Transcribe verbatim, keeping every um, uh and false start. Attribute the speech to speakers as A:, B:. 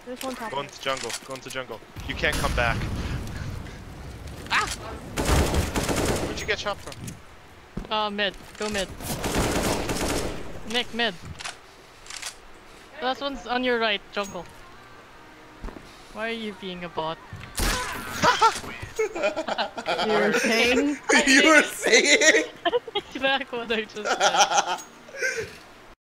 A: There's one top.
B: Go into jungle. Go into jungle. You can't come back. Ah! Where'd you get shot from?
C: Uh, mid. Go mid. Nick, mid. Last one's on your right, jungle. Why are you being a bot?
A: You were saying?
D: You were saying?
C: Back what I just said.